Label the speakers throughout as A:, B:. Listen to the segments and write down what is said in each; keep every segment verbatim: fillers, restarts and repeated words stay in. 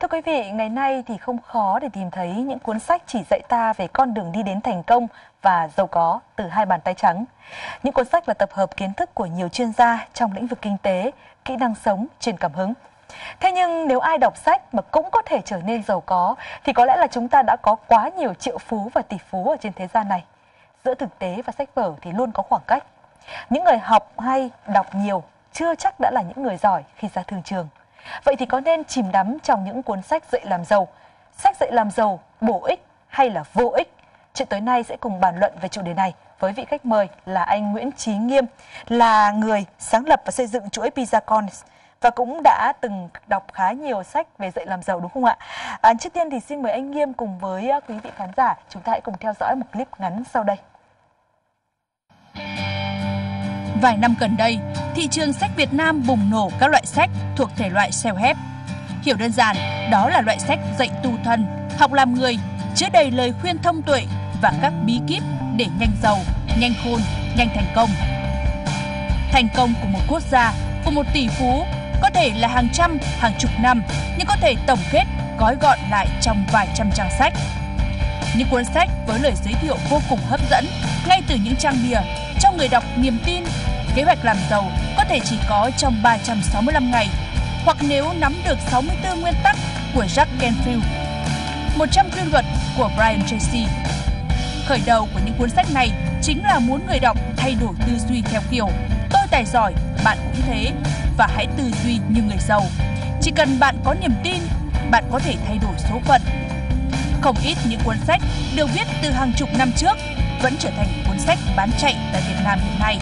A: Thưa quý vị, ngày nay thì không khó để tìm thấy những cuốn sách chỉ dạy ta về con đường đi đến thành công và giàu có từ hai bàn tay trắng. Những cuốn sách là tập hợp kiến thức của nhiều chuyên gia trong lĩnh vực kinh tế, kỹ năng sống, truyền cảm hứng. Thế nhưng nếu ai đọc sách mà cũng có thể trở nên giàu có thì có lẽ là chúng ta đã có quá nhiều triệu phú và tỷ phú ở trên thế gian này. Giữa thực tế và sách vở thì luôn có khoảng cách. Những người học hay, đọc nhiều chưa chắc đã là những người giỏi khi ra thương trường. Vậy thì có nên chìm đắm trong những cuốn sách dạy làm giàu? Sách dạy làm giàu bổ ích hay là vô ích? Chuyện tối nay sẽ cùng bàn luận về chủ đề này với vị khách mời là anh Nguyễn Chí Nghiêm, là người sáng lập và xây dựng chuỗi Pizzacoins và cũng đã từng đọc khá nhiều sách về dạy làm giàu, đúng không ạ? À, trước tiên thì xin mời anh Nghiêm cùng với quý vị khán giả, chúng ta hãy cùng theo dõi một clip ngắn sau đây.
B: Vài năm gần đây, thị trường sách Việt Nam bùng nổ các loại sách thuộc thể loại self-help. Hiểu đơn giản, đó là loại sách dạy tu thân, học làm người, chứa đầy lời khuyên thông tuệ và các bí kíp để nhanh giàu, nhanh khôn, nhanh thành công. Thành công của một quốc gia, của một tỷ phú có thể là hàng trăm, hàng chục năm, nhưng có thể tổng kết, gói gọn lại trong vài trăm trang sách. Những cuốn sách với lời giới thiệu vô cùng hấp dẫn, ngay từ những trang bìa, cho người đọc niềm tin. Kế hoạch làm giàu có thể chỉ có trong ba trăm sáu mươi lăm ngày, hoặc nếu nắm được sáu mươi tư nguyên tắc của Jack Canfield, một trăm quy luật của Brian Tracy. Khởi đầu của những cuốn sách này chính là muốn người đọc thay đổi tư duy theo kiểu tôi tài giỏi, bạn cũng thế, và hãy tư duy như người giàu. Chỉ cần bạn có niềm tin, bạn có thể thay đổi số phận. Không ít những cuốn sách được viết từ hàng chục năm trước vẫn trở thành cuốn sách bán chạy tại Việt Nam hiện nay.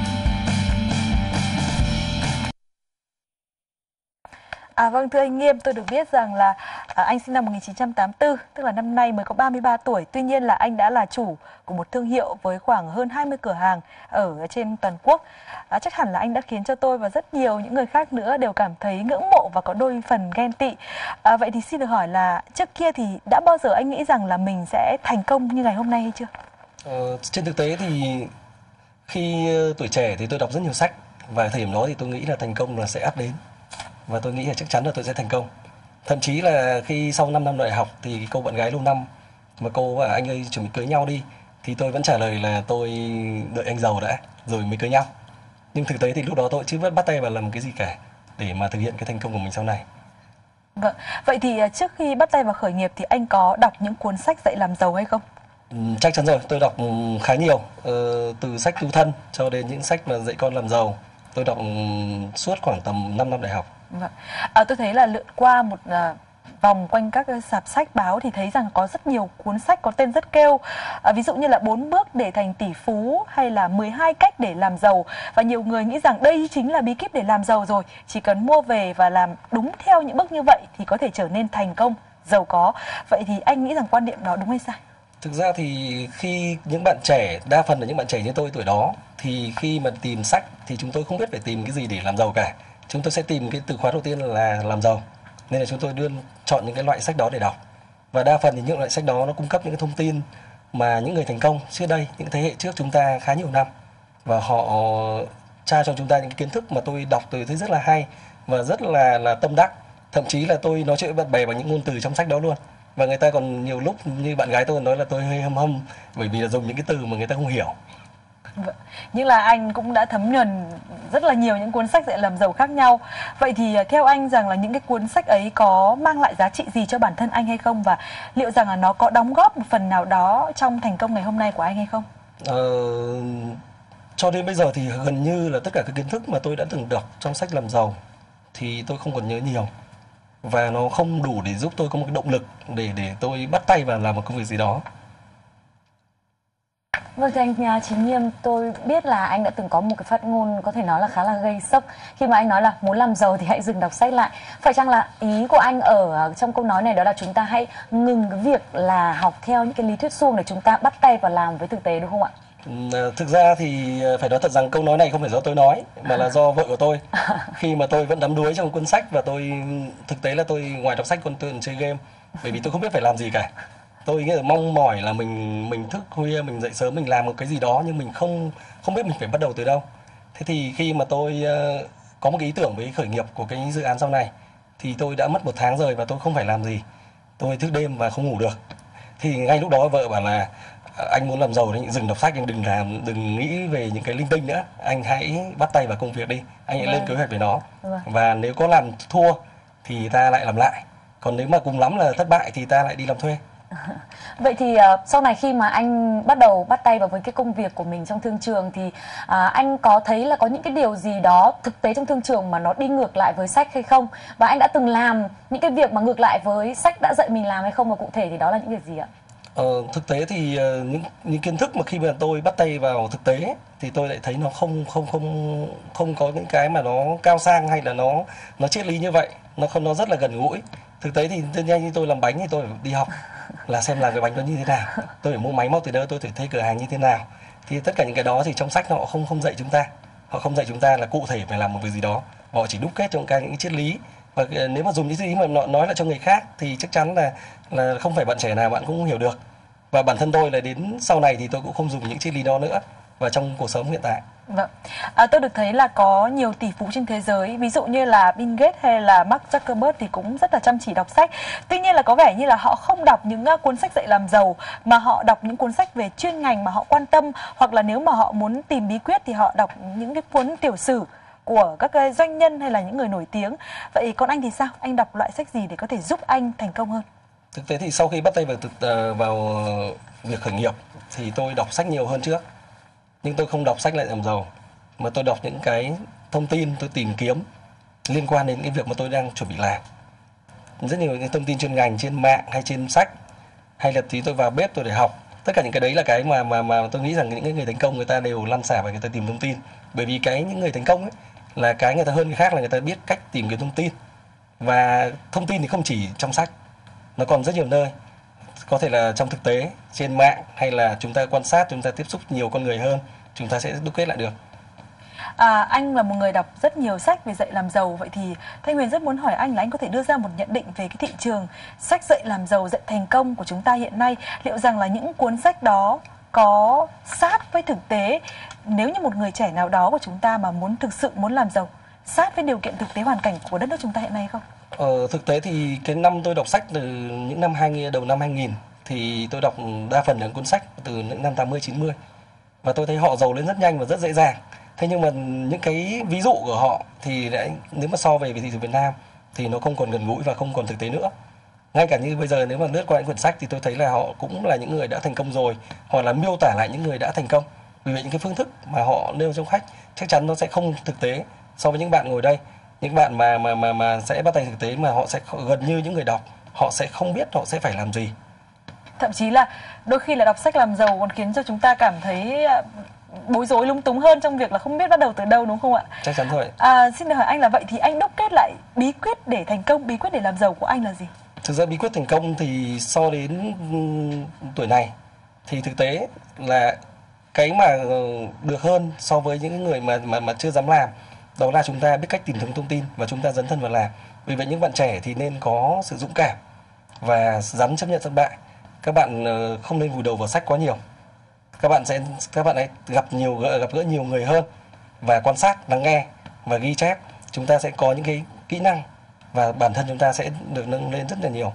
A: À vâng, thưa anh Nghiêm, tôi được biết rằng là à, anh sinh năm một nghìn chín trăm tám mươi tư, tức là năm nay mới có ba mươi ba tuổi. Tuy nhiên là anh đã là chủ của một thương hiệu với khoảng hơn hai mươi cửa hàng ở trên toàn quốc. À, chắc hẳn là anh đã khiến cho tôi và rất nhiều những người khác nữa đều cảm thấy ngưỡng mộ và có đôi phần ghen tị. À, vậy thì xin được hỏi là trước kia thì đã bao giờ anh nghĩ rằng là mình sẽ thành công như ngày hôm nay hay chưa?
C: Ờ, trên thực tế thì khi tuổi trẻ thì tôi đọc rất nhiều sách, và thời điểm đó thì tôi nghĩ là thành công là sẽ ắt đến, và tôi nghĩ là chắc chắn là tôi sẽ thành công. Thậm chí là khi sau năm năm đại học thì cô bạn gái lâu năm mà cô và anh ơi chuẩn bị cưới nhau đi, thì tôi vẫn trả lời là tôi đợi anh giàu đã rồi mới cưới nhau. Nhưng thực tế thì lúc đó tôi chưa bắt tay vào làm cái gì cả để mà thực hiện cái thành công của mình sau này.
A: Vâng, vậy thì trước khi bắt tay vào khởi nghiệp thì anh có đọc những cuốn sách dạy làm giàu hay không?
C: Ừ, chắc chắn rồi, tôi đọc khá nhiều, ờ, từ sách tu thân cho đến những sách mà dạy con làm giàu. Tôi đọc suốt khoảng tầm năm năm đại học.
A: Vâng. À, tôi thấy là lượn qua một à, vòng quanh các sạp sách báo thì thấy rằng có rất nhiều cuốn sách có tên rất kêu. À, ví dụ như là bốn bước để thành tỷ phú hay là mười hai cách để làm giàu. Và nhiều người nghĩ rằng đây chính là bí kíp để làm giàu rồi. Chỉ cần mua về và làm đúng theo những bước như vậy thì có thể trở nên thành công, giàu có. Vậy thì anh nghĩ rằng quan điểm đó đúng hay sai?
C: Thực ra thì khi những bạn trẻ, đa phần là những bạn trẻ như tôi tuổi đó, thì khi mà tìm sách thì chúng tôi không biết phải tìm cái gì để làm giàu cả. Chúng tôi sẽ tìm cái từ khóa đầu tiên là làm giàu. Nên là chúng tôi luôn chọn những cái loại sách đó để đọc. Và đa phần thì những loại sách đó nó cung cấp những cái thông tin mà những người thành công trước đây, những thế hệ trước chúng ta khá nhiều năm, và họ tra cho chúng ta những cái kiến thức mà tôi đọc tôi thấy rất là hay và rất là là tâm đắc. Thậm chí là tôi nói chuyện với bạn bè bằng những ngôn từ trong sách đó luôn. Và người ta còn nhiều lúc như bạn gái tôi nói là tôi hơi hâm hâm bởi vì là dùng những cái từ mà người ta không hiểu.
A: Vâng. Nhưng là anh cũng đã thấm nhuần rất là nhiều những cuốn sách dạy làm giàu khác nhau. Vậy thì theo anh rằng là những cái cuốn sách ấy có mang lại giá trị gì cho bản thân anh hay không? Và liệu rằng là nó có đóng góp một phần nào đó trong thành công ngày hôm nay của anh hay không?
C: Ờ, cho đến bây giờ thì gần như là tất cả các kiến thức mà tôi đã từng đọc trong sách làm giàu thì tôi không còn nhớ nhiều. Và nó không đủ để giúp tôi có một cái động lực để để tôi bắt tay vào làm một công việc gì đó.
D: Vâng, thưa anh Chí Nghiêm, tôi biết là anh đã từng có một cái phát ngôn có thể nói là khá là gây sốc khi mà anh nói là muốn làm giàu thì hãy dừng đọc sách lại. Phải chăng là ý của anh ở trong câu nói này đó là chúng ta hãy ngừng cái việc là học theo những cái lý thuyết suông để chúng ta bắt tay vào làm với thực tế, đúng không ạ?
C: Thực ra thì phải nói thật rằng câu nói này không phải do tôi nói mà là do vợ của tôi. Khi mà tôi vẫn đắm đuối trong cuốn sách, và tôi thực tế là tôi ngoài đọc sách còn tôi còn chơi game, bởi vì tôi không biết phải làm gì cả. Tôi nghĩ là mong mỏi là mình mình thức khuya, mình dậy sớm, mình làm một cái gì đó nhưng mình không không biết mình phải bắt đầu từ đâu. Thế thì khi mà tôi uh, có một cái ý tưởng với khởi nghiệp của cái dự án sau này thì tôi đã mất một tháng rồi và tôi không phải làm gì, tôi thức đêm và không ngủ được. Thì ngay lúc đó vợ bảo là anh muốn làm giàu thì dừng đọc sách, anh đừng làm, đừng nghĩ về những cái linh tinh nữa, anh hãy bắt tay vào công việc đi, anh hãy vâng. lên kế hoạch về nó, vâng. và nếu có làm thua thì ta lại làm lại, còn nếu mà cùng lắm là thất bại thì ta lại đi làm thuê.
D: Vậy thì uh, sau này khi mà anh bắt đầu bắt tay vào với cái công việc của mình trong thương trường thì uh, anh có thấy là có những cái điều gì đó thực tế trong thương trường mà nó đi ngược lại với sách hay không? Và anh đã từng làm những cái việc mà ngược lại với sách đã dạy mình làm hay không, và cụ thể thì đó là những việc gì ạ?
C: Ờ, thực tế thì uh, những những kiến thức mà khi mà tôi bắt tay vào thực tế thì tôi lại thấy nó không không không không có những cái mà nó cao sang hay là nó nó triết lý như vậy, nó không, nó rất là gần gũi. Thực tế thì tự nhiên như tôi làm bánh thì tôi phải đi học là xem làm cái bánh nó như thế nào, tôi phải mua máy móc từ đâu, tôi phải thuê cửa hàng như thế nào. Thì tất cả những cái đó thì trong sách họ không không dạy chúng ta, họ không dạy chúng ta là cụ thể phải làm một việc gì đó, họ chỉ đúc kết trong cái những triết lý. Và nếu mà dùng những triết lý mà nói lại cho người khác thì chắc chắn là là không phải bạn trẻ nào bạn cũng hiểu được. Và bản thân tôi là đến sau này thì tôi cũng không dùng những triết lý đó nữa và trong cuộc sống hiện tại.
A: Vâng. À, tôi được thấy là có nhiều tỷ phú trên thế giới, ví dụ như là Bill Gates hay là Mark Zuckerberg thì cũng rất là chăm chỉ đọc sách. Tuy nhiên là có vẻ như là họ không đọc những cuốn sách dạy làm giàu, mà họ đọc những cuốn sách về chuyên ngành mà họ quan tâm, hoặc là nếu mà họ muốn tìm bí quyết thì họ đọc những cái cuốn tiểu sử của các cái doanh nhân hay là những người nổi tiếng. Vậy còn anh thì sao? Anh đọc loại sách gì để có thể giúp anh thành công hơn?
C: Thực tế thì sau khi bắt tay vào, uh, vào việc khởi nghiệp thì tôi đọc sách nhiều hơn trước. Nhưng tôi không đọc sách lại làm giàu, mà tôi đọc những cái thông tin tôi tìm kiếm liên quan đến cái việc mà tôi đang chuẩn bị làm. Rất nhiều những thông tin chuyên ngành trên mạng hay trên sách, hay là tí tôi vào bếp tôi để học. Tất cả những cái đấy là cái mà mà mà tôi nghĩ rằng những người thành công người ta đều lăn xả và người ta tìm thông tin. Bởi vì cái những người thành công ấy là cái người ta hơn người khác là người ta biết cách tìm kiếm thông tin. Và thông tin thì không chỉ trong sách, nó còn rất nhiều nơi. Có thể là trong thực tế, trên mạng, hay là chúng ta quan sát, chúng ta tiếp xúc nhiều con người hơn, chúng ta sẽ đúc kết lại được.
A: À, anh là một người đọc rất nhiều sách về dạy làm giàu. Vậy thì Thanh Huyền rất muốn hỏi anh là anh có thể đưa ra một nhận định về cái thị trường sách dạy làm giàu, dạy thành công của chúng ta hiện nay. Liệu rằng là những cuốn sách đó có sát với thực tế, nếu như một người trẻ nào đó của chúng ta mà muốn thực sự muốn làm giàu, sát với điều kiện thực tế hoàn cảnh của đất nước chúng ta hiện nay không?
C: Ờ, thực tế thì cái năm tôi đọc sách từ những năm hai, đầu năm hai nghìn thì tôi đọc đa phần những cuốn sách từ những năm tám mươi chín mươi và tôi thấy họ giàu lên rất nhanh và rất dễ dàng. Thế nhưng mà những cái ví dụ của họ thì lại, nếu mà so về với thị trường Việt Nam thì nó không còn gần gũi và không còn thực tế nữa. Ngay cả như bây giờ nếu mà lướt qua những quyển sách thì tôi thấy là họ cũng là những người đã thành công rồi, hoặc là miêu tả lại những người đã thành công. Vì vậy những cái phương thức mà họ nêu trong sách chắc chắn nó sẽ không thực tế so với những bạn ngồi đây. Những bạn mà mà mà mà sẽ bắt tay thực tế mà họ sẽ gần như những người đọc, họ sẽ không biết họ sẽ phải làm gì.
A: Thậm chí là đôi khi là đọc sách làm giàu còn khiến cho chúng ta cảm thấy bối rối lung túng hơn trong việc là không biết bắt đầu từ đâu, đúng không ạ?
C: Chắc chắn thôi.
A: À, xin được hỏi anh là vậy thì anh đúc kết lại bí quyết để thành công, bí quyết để làm giàu của anh là gì?
C: Thực ra bí quyết thành công thì so đến tuổi này thì thực tế là cái mà được hơn so với những người mà mà mà chưa dám làm, đó là chúng ta biết cách tìm kiếm thông tin và chúng ta dấn thân vào làm. Vì vậy những bạn trẻ thì nên có sự dũng cảm và dám chấp nhận thất bại. Các bạn không nên vùi đầu vào sách quá nhiều. Các bạn sẽ các bạn ấy gặp nhiều gặp gỡ nhiều người hơn và quan sát, lắng nghe và ghi chép. Chúng ta sẽ có những cái kỹ năng và bản thân chúng ta sẽ được nâng lên rất là nhiều.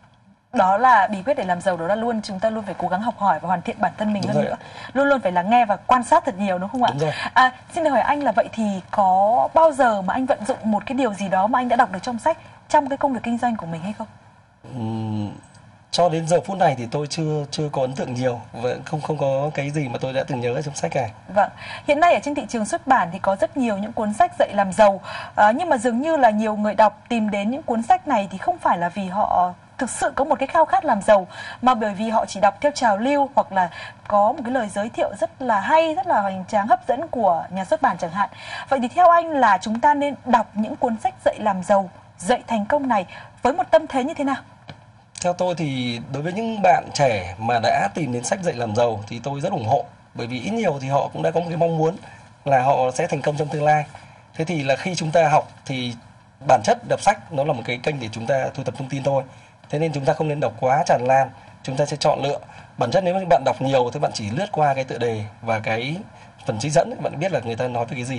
A: Đó là bí quyết để làm giàu, đó là luôn chúng ta luôn phải cố gắng học hỏi và hoàn thiện bản thân mình đúng hơn nữa. Luôn luôn phải lắng nghe và quan sát thật nhiều, đúng không ạ?
C: Đúng rồi.
A: À, xin được hỏi anh là vậy thì có bao giờ mà anh vận dụng một cái điều gì đó mà anh đã đọc được trong sách trong cái công việc kinh doanh của mình hay không?
C: Uhm, cho đến giờ phút này thì tôi chưa chưa có ấn tượng nhiều và không không có cái gì mà tôi đã từng nhớ ở trong sách cả.
A: Vâng, hiện nay ở trên thị trường xuất bản thì có rất nhiều những cuốn sách dạy làm giàu, à, nhưng mà dường như là nhiều người đọc tìm đến những cuốn sách này thì không phải là vì họ thực sự có một cái khao khát làm giàu, mà bởi vì họ chỉ đọc theo trào lưu hoặc là có một cái lời giới thiệu rất là hay, rất là hoành tráng, hấp dẫn của nhà xuất bản chẳng hạn. Vậy thì theo anh là chúng ta nên đọc những cuốn sách dạy làm giàu, dạy thành công này với một tâm thế như thế nào?
C: Theo tôi thì đối với những bạn trẻ mà đã tìm đến sách dạy làm giàu thì tôi rất ủng hộ. Bởi vì ít nhiều thì họ cũng đã có một cái mong muốn là họ sẽ thành công trong tương lai. Thế thì là khi chúng ta học thì bản chất đọc sách nó là một cái kênh để chúng ta thu thập thông tin thôi. Thế nên chúng ta không nên đọc quá tràn lan, chúng ta sẽ chọn lựa. Bản chất nếu mà bạn đọc nhiều thì bạn chỉ lướt qua cái tựa đề và cái phần trích dẫn, bạn biết là người ta nói về cái gì.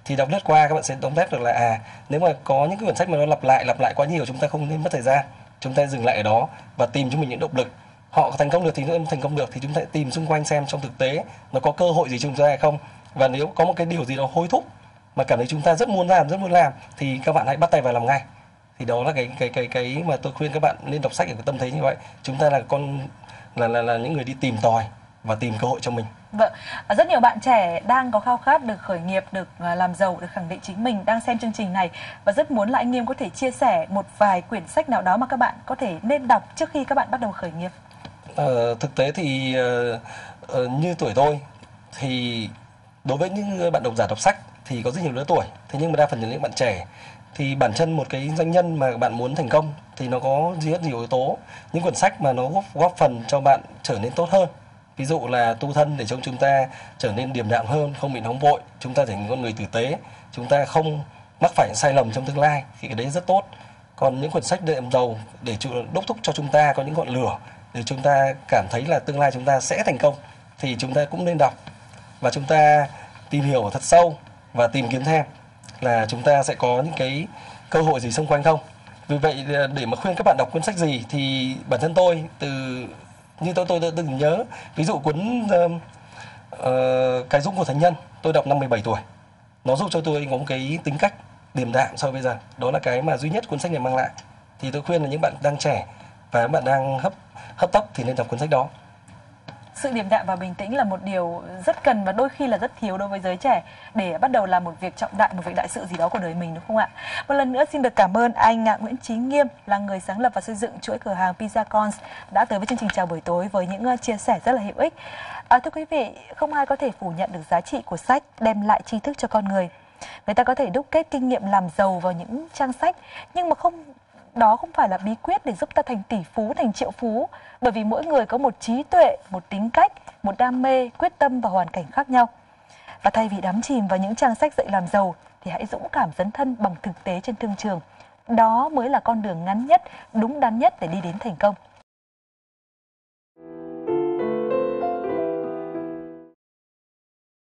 C: Thì đọc lướt qua các bạn sẽ tóm tắt được là à nếu mà có những cái quyển sách mà nó lặp lại lặp lại quá nhiều, chúng ta không nên mất thời gian, chúng ta dừng lại ở đó và tìm cho mình những động lực. Họ thành công được thì nữa thành công được thì chúng ta tìm xung quanh xem trong thực tế nó có cơ hội gì chúng ta hay không, và nếu có một cái điều gì đó hối thúc mà cảm thấy chúng ta rất muốn làm rất muốn làm thì các bạn hãy bắt tay vào làm ngay. Thì đó là cái cái cái cái mà tôi khuyên các bạn nên đọc sách ở cái tâm thế như vậy. Chúng ta là con là là là những người đi tìm tòi và tìm cơ hội cho mình.
A: Vâng, rất nhiều bạn trẻ đang có khao khát được khởi nghiệp, được làm giàu, được khẳng định chính mình, đang xem chương trình này và rất muốn là anh Nghiêm có thể chia sẻ một vài quyển sách nào đó mà các bạn có thể nên đọc trước khi các bạn bắt đầu khởi nghiệp.
C: Ờ, thực tế thì uh, uh, như tuổi tôi thì đối với những bạn độc giả đọc sách thì có rất nhiều lứa tuổi, thế nhưng mà đa phần là những bạn trẻ. Thì bản thân một cái doanh nhân mà bạn muốn thành công thì nó có rất nhiều yếu tố. Những quyển sách mà nó góp, góp phần cho bạn trở nên tốt hơn, ví dụ là tu thân để cho chúng ta trở nên điềm đạm hơn, không bị nóng vội, chúng ta trở thành con người tử tế, chúng ta không mắc phải sai lầm trong tương lai thì cái đấy rất tốt. Còn những quyển sách để làm giàu để đốc thúc cho chúng ta có những ngọn lửa để chúng ta cảm thấy là tương lai chúng ta sẽ thành công thì chúng ta cũng nên đọc, và chúng ta tìm hiểu thật sâu và tìm kiếm thêm là chúng ta sẽ có những cái cơ hội gì xung quanh không. Vì vậy để mà khuyên các bạn đọc cuốn sách gì thì bản thân tôi từ như tôi tôi từng nhớ ví dụ cuốn uh, uh, Cái Dũng của Thánh Nhân tôi đọc năm mười bảy tuổi, nó giúp cho tôi có một cái tính cách điềm đạm so với bây giờ. Đó là cái mà duy nhất cuốn sách này mang lại. Thì tôi khuyên là những bạn đang trẻ và các bạn đang hấp hấp tấp thì nên đọc cuốn sách đó.
A: Sự điềm đạm và bình tĩnh là một điều rất cần và đôi khi là rất thiếu đối với giới trẻ để bắt đầu làm một việc trọng đại, một việc đại sự gì đó của đời mình, đúng không ạ? Một lần nữa xin được cảm ơn anh Nguyễn Chí Nghiêm là người sáng lập và xây dựng chuỗi cửa hàng Pizza Cons đã tới với chương trình chào buổi tối với những chia sẻ rất là hữu ích. À, thưa quý vị, không ai có thể phủ nhận được giá trị của sách đem lại tri thức cho con người. Người ta có thể đúc kết kinh nghiệm làm giàu vào những trang sách, nhưng mà không đó không phải là bí quyết để giúp ta thành tỷ phú, thành triệu phú, bởi vì mỗi người có một trí tuệ, một tính cách, một đam mê, quyết tâm và hoàn cảnh khác nhau. Và thay vì đắm chìm vào những trang sách dạy làm giàu thì hãy dũng cảm dấn thân bằng thực tế trên thương trường. Đó mới là con đường ngắn nhất, đúng đắn nhất để đi đến thành công.